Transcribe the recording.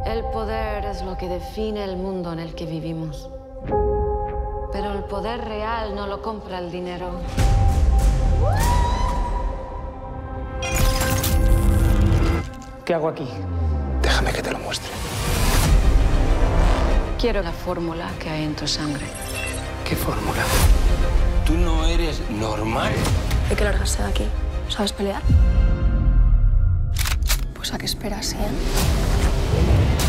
El poder es lo que define el mundo en el que vivimos. Pero el poder real no lo compra el dinero. ¿Qué hago aquí? Déjame que te lo muestre. Quiero la fórmula que hay en tu sangre. ¿Qué fórmula? Tú no eres normal. Hay que largarse de aquí. ¿Sabes pelear? Pues a qué esperas, ¿eh?